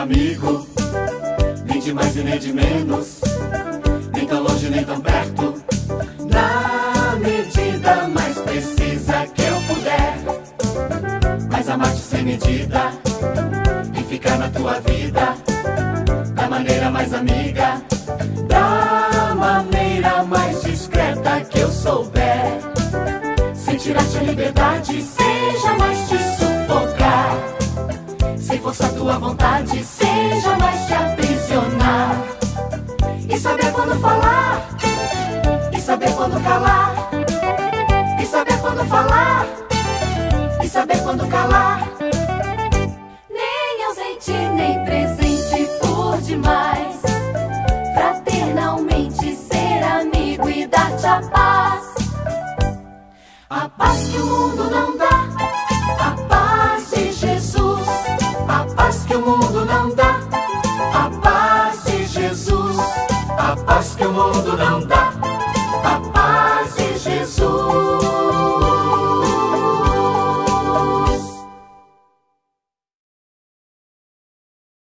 amigo, nem de mais e nem de menos, nem tão longe nem tão perto, na medida mais precisa que eu puder. Mas amar-te sem medida e ficar na tua vida da maneira mais amiga, da maneira mais discreta que eu souber. Sem tirar-te a liberdade, seja mais te sufocar. Sem forçar tua vontade, seja mais te aprisionar. E saber quando falar, e saber quando calar, e saber quando falar, e saber quando calar. Nem ausente, nem presente por demais. Fraternalmente ser amigo e dar-te a paz. A paz que o mundo não dá, a paz de Jesus. A paz que o mundo não dá, a paz de Jesus. A paz que o mundo não dá.